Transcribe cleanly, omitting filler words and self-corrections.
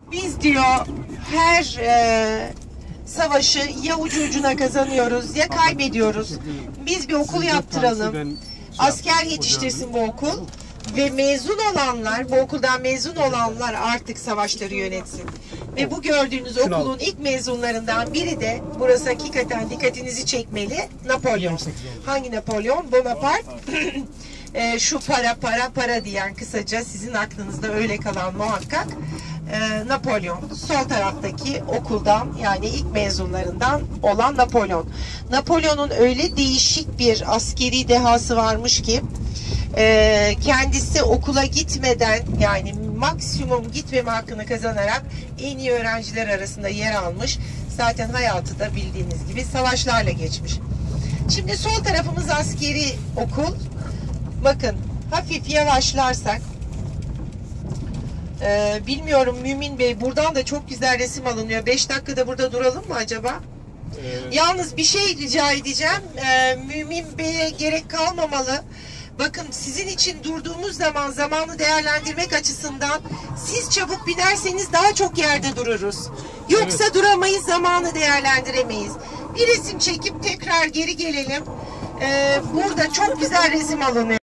Biz diyor her savaşı ya ucu ucuna kazanıyoruz ya kaybediyoruz. Biz bir okul yaptıralım. Asker yetiştirsin bu okul. Ve mezun olanlar, bu okuldan mezun olanlar artık savaşları yönetsin. Ve bu gördüğünüz okulun ilk mezunlarından biri de, burası hakikaten dikkatinizi çekmeli, Napolyon. Hangi Napolyon? Bonaparte. Şu para diyen, kısaca sizin aklınızda öyle kalan muhakkak Napolyon. Sol taraftaki okuldan, yani ilk mezunlarından olan Napolyon. Napolyon'un öyle değişik bir askeri dehası varmış ki kendisi okula gitmeden, yani maksimum gitmeme hakkını kazanarak en iyi öğrenciler arasında yer almış. Zaten hayatı da bildiğiniz gibi savaşlarla geçmiş. Şimdi sol tarafımız askeri okul. Bakın hafif yavaşlarsak, bilmiyorum Mümin Bey, buradan da çok güzel resim alınıyor. 5 dakikada burada duralım mı acaba? Yalnız bir şey rica edeceğim. Mümin Bey'e gerek kalmamalı. Bakın, sizin için durduğumuz zaman, zamanı değerlendirmek açısından siz çabuk binerseniz daha çok yerde dururuz. Yoksa duramayız, zamanı değerlendiremeyiz. Bir resim çekip tekrar geri gelelim. Burada çok güzel resim alınıyor.